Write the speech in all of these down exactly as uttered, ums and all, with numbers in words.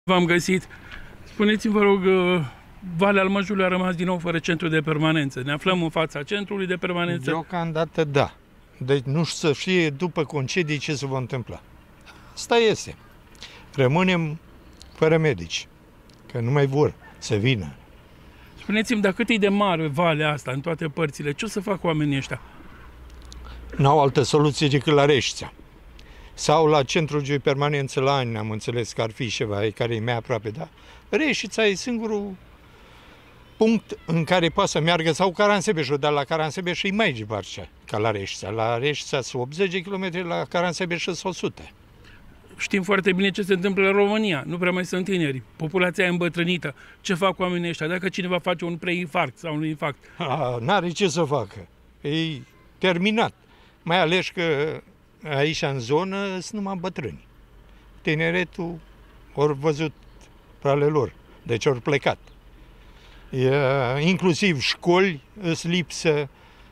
V-am găsit. Spuneți-mi, vă rog, Valea Almăjului a rămas din nou fără centru de permanență. Ne aflăm în fața centrului de permanență. Deocamdată da. Deci nu știu să fie după concedii ce se va întâmpla. Asta este. Rămânem fără medici, că nu mai vor să vină. Spuneți-mi, dacă cât e de mare valea asta în toate părțile, ce o să fac oamenii ăștia? N-au altă soluție decât la Reșița. Sau la centrul de permanență la Ani, am înțeles că ar fi ceva care e mai aproape, dar Reșița e singurul punct în care poate să meargă, sau Caransebeșul, dar la Caransebeș e mai departe ca la Reșița. La Reșița sunt optzeci de kilometri, la Caransebeș sunt o sută. Știm foarte bine ce se întâmplă în România. Nu prea mai sunt tineri. Populația e îmbătrânită. Ce fac oamenii ăștia? Dacă cineva face un preinfarct sau un infarct? N-are ce să facă. E terminat. Mai ales că aici în zonă sunt numai bătrâni. Tineretul ori văzut pe ale lor. Deci ori plecat. E, inclusiv școli îs lipsă, e,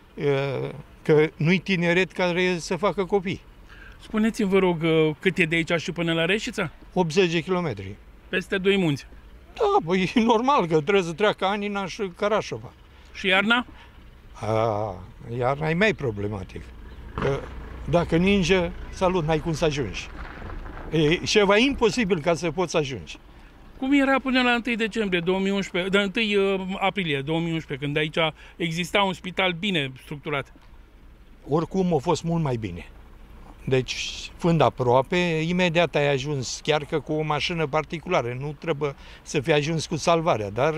că nu-i tineret care să facă copii. Spuneți-mi, vă rog, cât e de aici și până la Reșița? optzeci de kilometri. Peste doi munți. Da, păi e normal că trebuie să treacă Anina și Carașova. Și iarna? A, iarna e mai problematic. Că dacă ninge, salut, n-ai cum să ajungi. E ceva imposibil ca să poți ajungi. Cum era până la întâi decembrie două mii unsprezece, de întâi aprilie două mii unsprezece, când aici exista un spital bine structurat? Oricum a fost mult mai bine. Deci, fiind aproape, imediat ai ajuns, chiar că cu o mașină particulară. Nu trebuie să fii ajuns cu salvarea, dar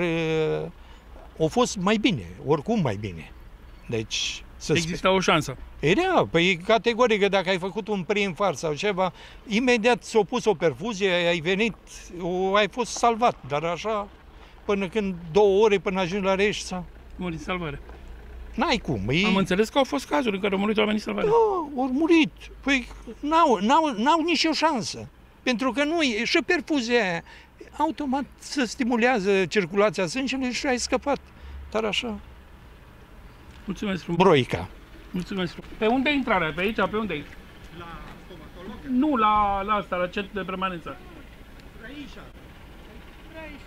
a fost mai bine, oricum mai bine. Deci, să exista o șansă. Era, păi categoric, dacă ai făcut un preinfarct sau ceva, imediat s-a pus o perfuzie, ai venit, o, ai fost salvat, dar așa, până când două ore până ajungi la Reșița. Murit salvare. N-ai cum. E... Am înțeles că au fost cazuri în care au murit oamenii salvare. Da, au murit. Păi n-au, n-au, n-au nicio șansă. Pentru că nu e, și perfuzia aia, automat se stimulează circulația sângelui și ai scăpat. Dar așa. Mulțumesc frumos. Broica. Mulțumesc frumos. Pe unde e intrarea? Pe aici? Pe unde e? La stomatolog? Nu, la, la asta, la centru de permanență. Aici. Aici.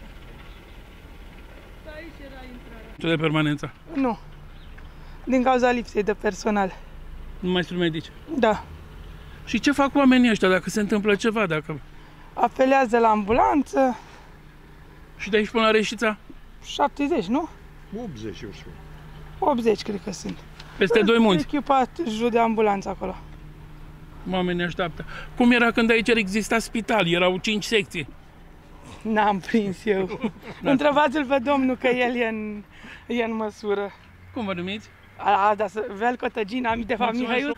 Aici era intrarea. Centru de permanență. Nu. Din cauza lipsei de personal. Nu mai sunt medici. Da. Și ce fac oamenii ăștia dacă se întâmplă ceva? Dacă... Apelează la ambulanță. Și de aici până la Reșița? șaptezeci, nu? optzeci, eu știu. optzeci, cred că sunt. Peste doi munți. Echipat jur de ambulanță acolo. Oamenii așteaptă. Cum era când aici exista spital? Erau cinci secții. N-am prins eu. Întrebați-l pe domnul că el e în, e în măsură. Cum vă numiți? A, da, Velco Tăgina, de fapt Mihaiu.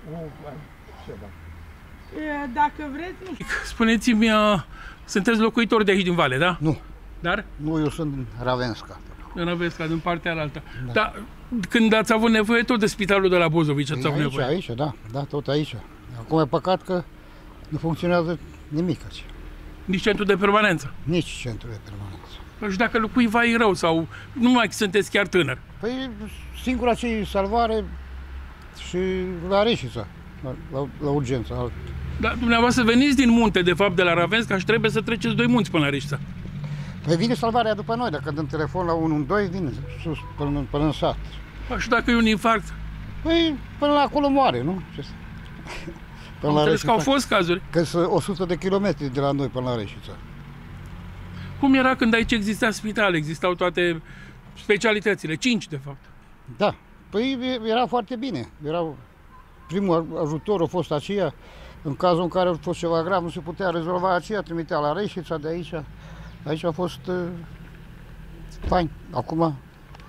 Dacă vreți, nu știu. Spuneți-mi, sunteți locuitori de aici din Vale, da? Nu. Dar? Nu, eu sunt în Ravenska. În Ravenska, din partea alaltă. Da. Dar când ați avut nevoie tot de spitalul de la Bozovici, ați avut aici, nevoie? Aici, da, da, tot aici. Acum e păcat că nu funcționează nimic aici. Nici centru de permanență? Nici centru de permanență. Păi și dacă lui cuiva e rău sau nu mai sunteți chiar tânăr? Păi singura ce e salvare și la Reșița, la, la, la urgență. Dar dumneavoastră veniți din munte, de fapt, de la Ravenska și trebuie să treceți doi munți până la Reșița. Păi vine salvarea după noi, dacă dăm telefon la unu unu doi, vine sus până, până în sat. Păi și dacă e un infarct? Păi până la acolo moare, nu? Până Am la Reșița. Că au fost cazuri. Că sunt o sută de kilometri de la noi până la Reșița. Cum era când aici exista spital? Existau toate specialitățile, cinci de fapt. Da, păi era foarte bine. Era, primul ajutor a fost aceea, în cazul în care a fost ceva grav, nu se putea rezolva aceea, trimitea la Reșița de aici. Aici a fost uh, fain. Acum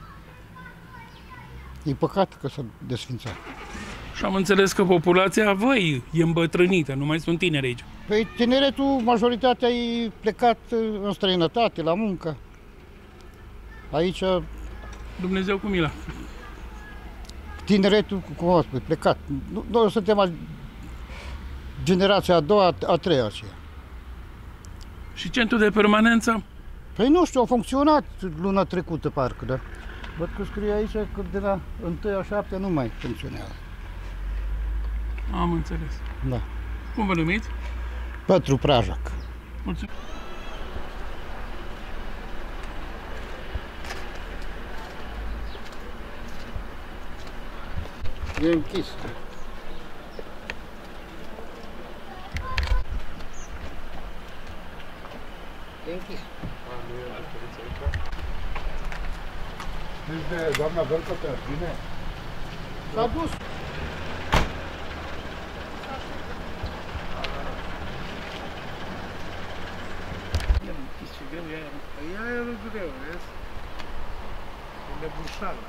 e păcat că s-a desfințat. Și am înțeles că populația, voi, e îmbătrânită, nu mai sunt tineri aici. Păi tineretul, majoritatea e plecat în străinătate, la muncă. Aici... Dumnezeu cu mila. Tineretul, cum am spus, plecat. Noi suntem generația a doua, a treia aceea. Și centrul de permanență? Păi nu știu, a funcționat luna trecută, parcă, da. Văd că scrie aici că de la întâi a șaptea nu mai funcționează. Am înțeles. Da. Cum vă numiți? Pătru Prajac. Mulțumesc. E închis. E închis. Nici de doamna Vărcotă, bine? S-a dus. E aerul greu, vezi? E nebușală.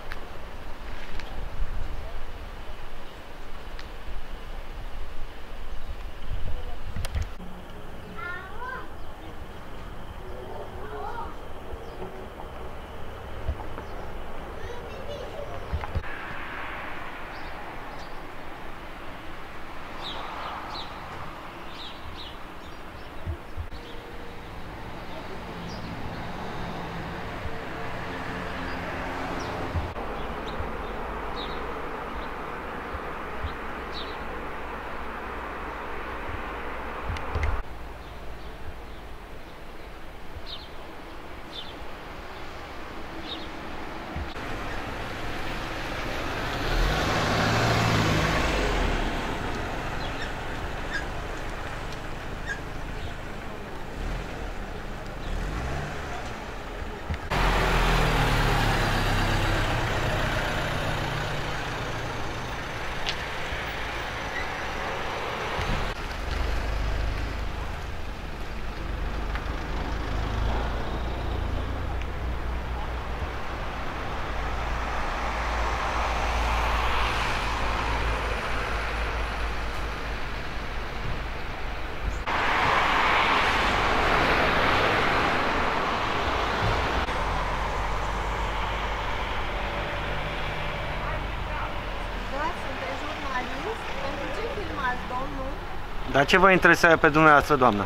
Dar ce vă interesează pe dumneavoastră, doamnă?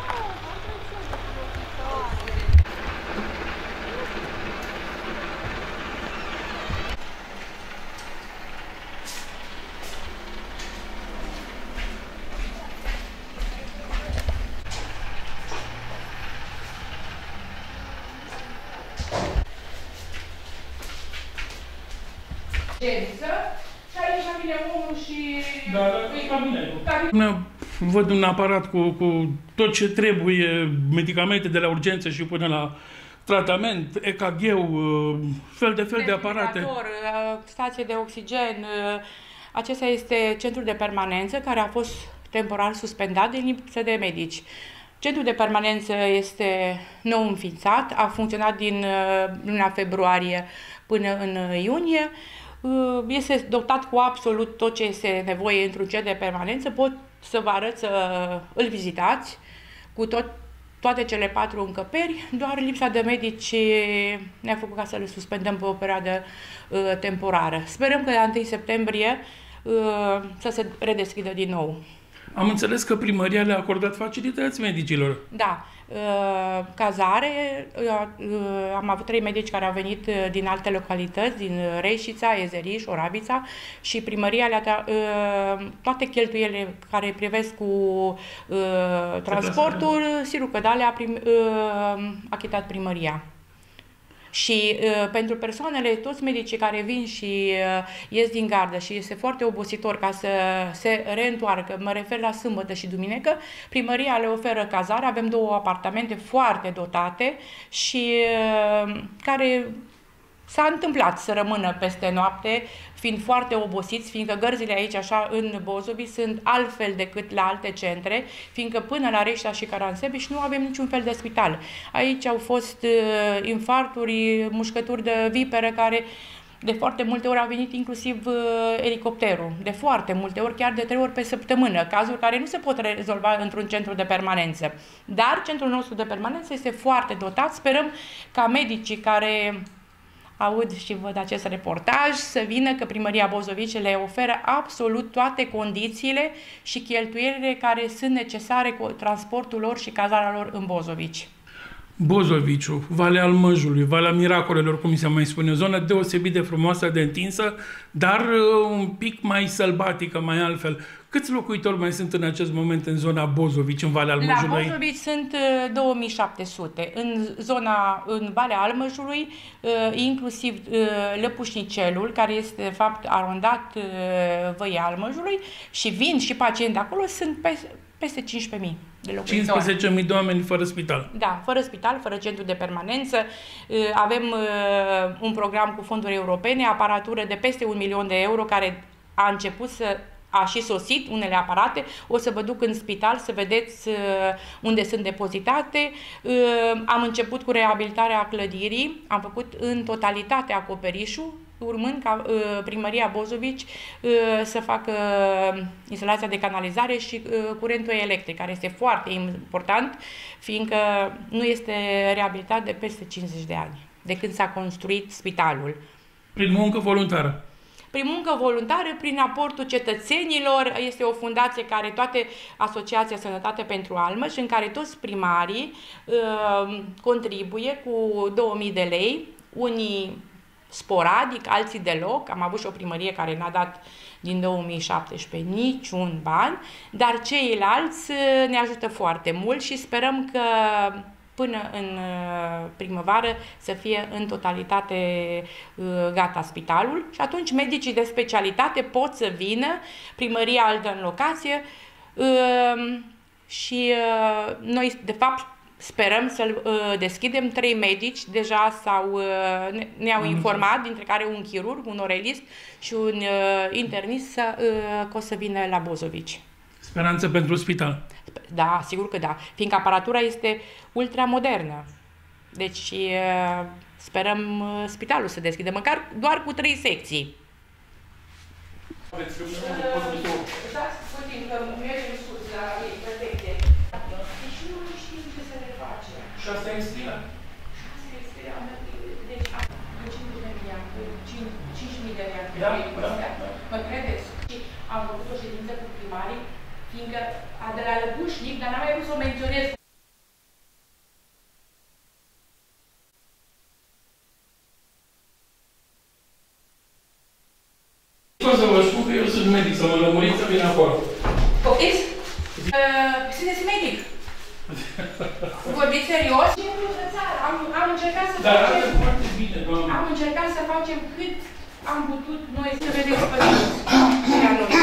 Și aici vine omul și... Da, da, e cabinetul. Văd un aparat cu, cu tot ce trebuie, medicamente de la urgență și până la tratament, E K G-ul, fel de fel de aparate. Stație de oxigen. Acesta este centrul de permanență care a fost temporar suspendat din lipsă de medici. Centrul de permanență este nou înființat, a funcționat din luna februarie până în iunie. Este dotat cu absolut tot ce este nevoie într-un centru de permanență. Pot să vă arăt să îl vizitați cu tot, toate cele patru încăperi, doar lipsa de medici ne-a făcut ca să le suspendăm pe o perioadă uh, temporară. Sperăm că la întâi septembrie uh, să se redeschidă din nou. Am înțeles că primăria le-a acordat facilități medicilor. Da. Uh, cazare, uh, uh, am avut trei medici care au venit uh, din alte localități, din Reșița, Ezeriș, Oravița, și primăria le-a uh, toate cheltuielile care privesc cu uh, transportul, sigur că da, le-a prim, uh, achitat primăria. Și uh, pentru persoanele, toți medicii care vin și uh, ies din gardă și este foarte obositor ca să se reîntoarcă, mă refer la sâmbătă și duminică, primăria le oferă cazare, avem două apartamente foarte dotate și uh, care s-a întâmplat să rămână peste noapte, fiind foarte obosiți, fiindcă gărzile aici, așa, în Bozovi, sunt altfel decât la alte centre, fiindcă până la Reșița și Caransebeș nu avem niciun fel de spital. Aici au fost uh, infarturi, mușcături de viperă, care de foarte multe ori a venit inclusiv uh, elicopterul. De foarte multe ori, chiar de trei ori pe săptămână, cazuri care nu se pot rezolva într-un centru de permanență. Dar centrul nostru de permanență este foarte dotat. Sperăm ca medicii care aud și văd acest reportaj să vină, că primăria Bozovici le oferă absolut toate condițiile și cheltuielile care sunt necesare cu transportul lor și cazarea lor în Bozovici. Bozoviciu, Valea Almăjului, Valea Miracolelor, cum se mai spune, o zonă deosebit de frumoasă, de întinsă, dar uh, un pic mai sălbatică, mai altfel. Câți locuitori mai sunt în acest moment în zona Bozovici, în Valea La Almăjului? Bozovici sunt uh, două mii șapte sute. În zona, în Valea Almăjului, uh, inclusiv uh, Lăpușnicelul, care este de fapt arondat uh, Văii Almăjului, și vin și pacienți de acolo, sunt pe, peste cincisprezece mii de locuitori. cincisprezece mii de oameni fără spital. Da, fără spital, fără centru de permanență. Uh, avem uh, un program cu fonduri europene, aparatură de peste un milion de euro, care a început să a și sosit unele aparate. O să vă duc în spital să vedeți uh, unde sunt depozitate. Uh, am început cu reabilitarea clădirii, am făcut în totalitate acoperișul, urmând ca uh, primăria Bozovici uh, să facă instalația de canalizare și uh, curentul electric, care este foarte important, fiindcă nu este reabilitat de peste cincizeci de ani, de când s-a construit spitalul. Prin muncă voluntară. Prin muncă voluntară, prin aportul cetățenilor. Este o fundație care toate Asociația Sănătate pentru Almăș, în care toți primarii uh, contribuie cu două mii de lei, unii sporadic, alții deloc. Am avut și o primărie care n-a dat din două mii șaptesprezece niciun ban, dar ceilalți ne ajută foarte mult și sperăm că până în primăvară să fie în totalitate gata spitalul și atunci medicii de specialitate pot să vină, primăria îl dă în locație și noi de fapt sperăm să-l deschidem. Trei medici deja s-au, ne-au informat, dintre care un chirurg, un orelist și un internist că o să vină la Bozovici. Speranță pentru spital. Da, sigur că da, fiindcă aparatura este ultramodernă. Deci sperăm spitalul să deschidă, măcar doar cu trei secții. Dați puțin că mergem sus la protecție. Deci nu știm ce să le facem. Și asta e inspirat? Și asta e inspirat. Deci cinci mii de lei. Da, mă credeți? Am făcut o ședință cu primarii, fiindcă a de la Lăpușnic, dar n-am mai vrut să o menționez. O să vă spun că eu sunt medic, să mă lămuriți să vin acolo. Poftiți? Uh, sunteți medic. Vorbiți serios? Am, am încercat să Dar facem... arată foarte bine, doamne. Am încercat să facem cât am putut noi să vedeți părinți.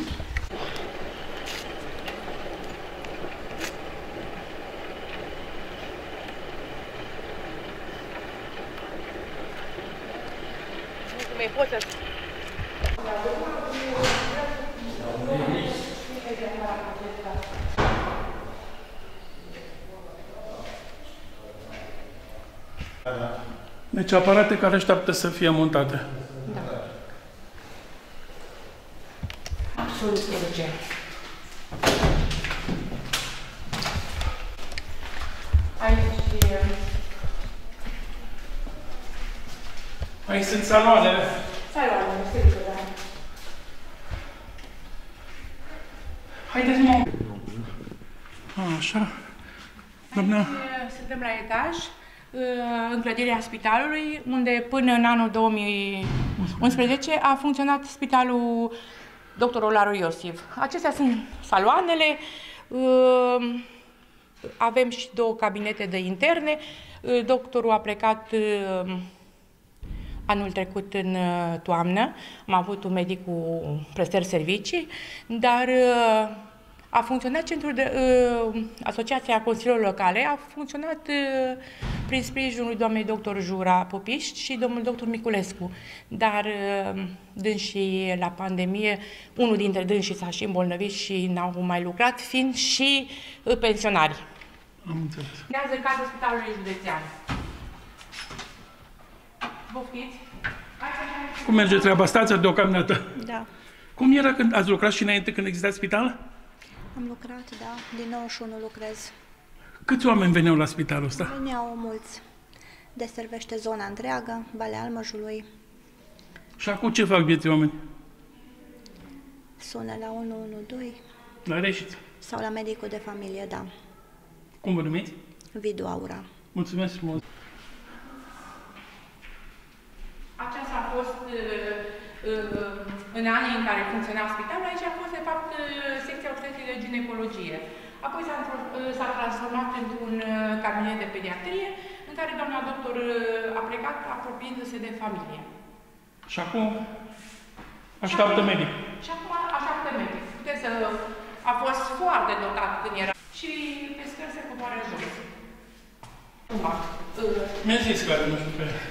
Mai pot să... Deci aparate care așteaptă să fie montate. Da. Absolut urgent. Aici... Aici sunt saloanele. Saloanele, sigur, da. Haideți, mă. Așa. Doamna... Suntem la etaj, în clădirea spitalului, unde până în anul două mii unsprezece a funcționat spitalul doctor Olaru Iosif. Acestea sunt saloanele, avem și două cabinete de interne. Doctorul a plecat anul trecut în toamnă, am avut un medic cu prestări servicii, dar a funcționat centrul de uh, Asociația Consiliilor Locale, a funcționat uh, prin sprijinul doamnei doctor Jura Popiști și domnul doctor Miculescu. Dar uh, dânsii la pandemie, unul dintre dânsii s-a și îmbolnăvit și n-au mai lucrat, fiind și uh, pensionari. Am înțeles. Urmează cadrul Spitalului Județean. Poftiți? Cum merge treaba? Stați deocamdată. Da. Cum era când ați lucrat și înainte când exista spital? Am lucrat, da. Din nouăzeci și unu lucrez. Câți oameni veneau la spitalul ăsta? Veneau mulți. Deservește zona întreagă, Valea Almăjului. Și acum ce fac vieții oameni? Sună la unu unu doi. La Reșița. Sau la medicul de familie, da. Cum vă numiți? Vidu Aura. Mulțumesc frumos. Aceasta a fost uh, uh, în anii în care funcționa spitalul, aici a fost, de fapt, secția obstetrică ginecologie. Apoi s-a transformat într-un cabinet de pediatrie, în care doamna doctor a plecat apropiindu-se de familie. Și acum așteaptă medic. Și acum așteaptă medic. Puteți să... A fost foarte dotat când era. Și pe scări se coboară jos. Mi-a zis care, nu știu pe ea.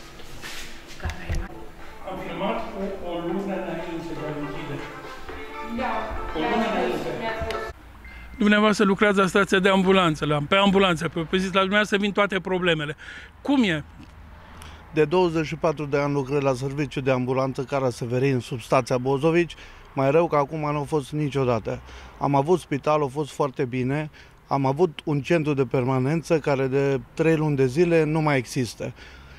Am filmat cu o lună înainte de a închide. Da, mi-a spus. Dumneavoastră lucrați la stația de ambulanță, la, pe ambulanță, pe, pe zi, la dumneavoastră vin toate problemele. Cum e? De douăzeci și patru de ani lucrez la serviciu de ambulanță Cara Severin, sub stația Bozovici. Mai rău că acum nu a fost niciodată. Am avut spital, a fost foarte bine. Am avut un centru de permanență care de trei luni de zile nu mai există.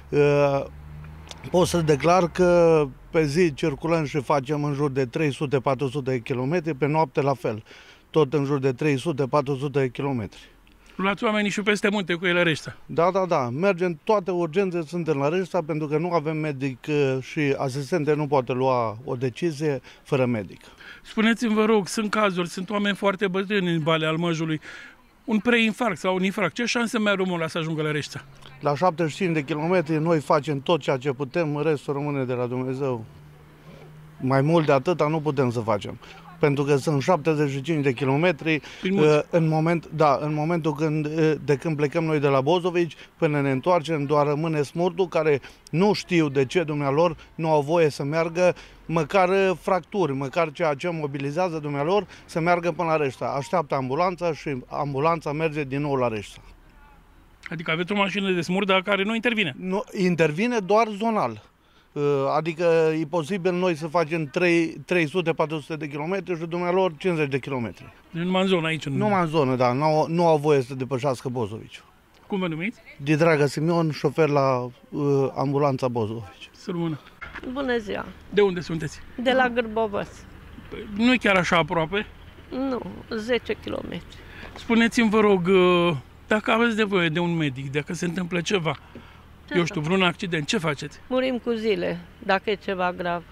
Pot să declar că pe zi circulăm și facem în jur de trei sute patru sute de kilometri, pe noapte la fel. Tot în jur de trei sute patru sute de kilometri. Luați oamenii și peste munte cu ele Reșta. Da, da, da. Mergem, toate urgențe suntem la Reșta pentru că nu avem medic și asistente nu poate lua o decizie fără medic. Spuneți-mi, vă rog, sunt cazuri, sunt oameni foarte bătrâni în Valea Almăjului. Un preinfarct sau un infarct, ce șanse mai are omul ăla să ajungă la Reșta? La șaptezeci și cinci de kilometri noi facem tot ceea ce putem, restul rămâne de la Dumnezeu. Mai mult de atâta nu putem să facem. Pentru că sunt șaptezeci și cinci de kilometri în, moment, da, în momentul când, de când plecăm noi de la Bozovici până ne întoarcem, doar rămâne smurtul care nu știu de ce dumnealor nu au voie să meargă, măcar fracturi, măcar ceea ce mobilizează dumnealor să meargă până la Reșta. Așteaptă ambulanța și ambulanța merge din nou la Reșta. Adică aveți o mașină de smurt, dar care nu intervine? Nu, intervine doar zonal. Adică e posibil noi să facem trei sute patru sute de kilometri și dumnealor cincizeci de kilometri. Deci numai în zonă aici? În... Numai în zonă, da. Nu au, nu au voie să depășească Bozovici. Cum vă numiți? Didraga Simion, șofer la uh, ambulanța Bozovici. Să rămână. Bună ziua! De unde sunteți? De la Gârbovăț. Nu e chiar așa aproape? Nu, zece kilometri. Spuneți-mi, vă rog, dacă aveți nevoie de un medic, dacă se întâmplă ceva, ce eu știu, vreun accident, ce faceți? Murim cu zile, dacă e ceva grav.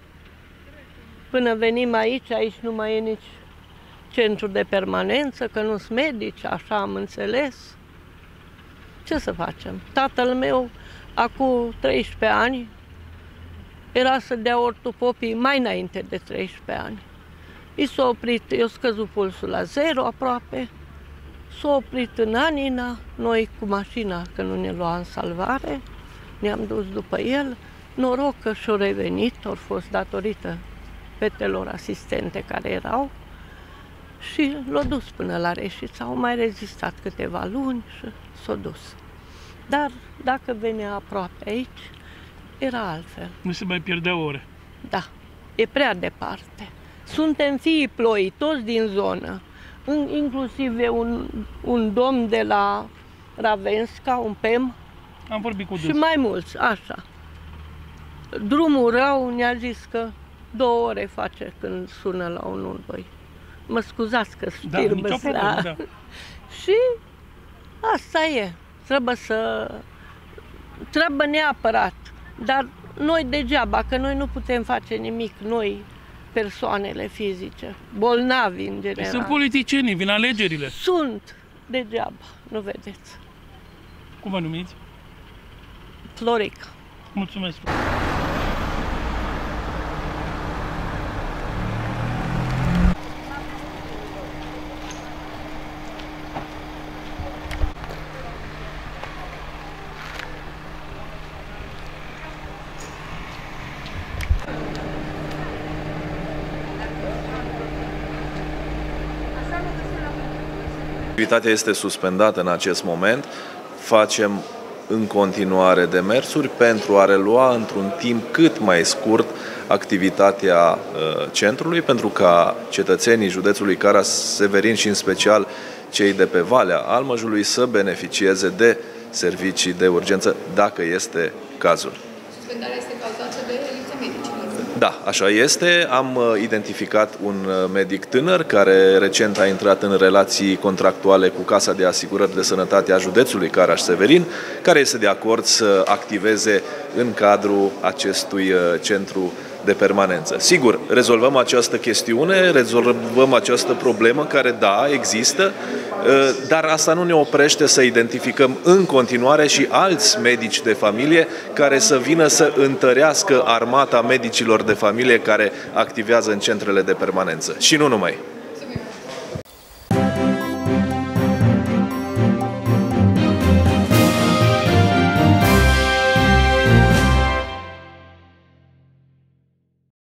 Până venim aici, aici nu mai e nici centru de permanență, că nu sunt medici, așa am înțeles. Ce să facem? Tatăl meu, acum treisprezece ani, era să dea ortopopii mai înainte de treisprezece ani. I s-a oprit, i-a scăzut pulsul la zero aproape, s-a oprit în Anina, noi cu mașina, că nu ne lua în salvare, ne-am dus după el, noroc că și-a revenit, au fost datorită fetelor asistente care erau și l-a dus până la Reșița, au mai rezistat câteva luni și s-a dus. Dar dacă venea aproape aici, era altfel. Nu se mai pierdea ore. Da, e prea departe. Suntem fiii Ploii, toți din zonă, inclusiv un, un domn de la Ravenska, un P E M. Am vorbit cu și mai mulți, așa. Drumul rău ne-a zis că două ore face când sună la unu unu doi. Mă scuzați că știrbă da, seara. Da. Și asta e. Trebuie să... Trebuie neapărat. Dar noi degeaba, că noi nu putem face nimic, noi, persoanele fizice, bolnavi în general. Sunt politicienii, vin alegerile. Sunt, degeaba, nu vedeți. Cum vă numiți? Florica. Mulțumesc. Activitatea este suspendată în acest moment. Facem în continuare demersuri pentru a relua într-un timp cât mai scurt activitatea centrului, pentru ca cetățenii județului Cara Severin și în special cei de pe Valea Almăjului să beneficieze de servicii de urgență, dacă este cazul. Suspendarea este cauzată de lipsa medicilor. Da, așa este. Am identificat un medic tânăr care recent a intrat în relații contractuale cu Casa de Asigurări de Sănătate a județului Caraș-Severin, care este de acord să activeze în cadrul acestui centru de permanență. Sigur, rezolvăm această chestiune, rezolvăm această problemă care, da, există, dar asta nu ne oprește să identificăm în continuare și alți medici de familie care să vină să întărească armata medicilor de familie care activează în centrele de permanență. Și nu numai.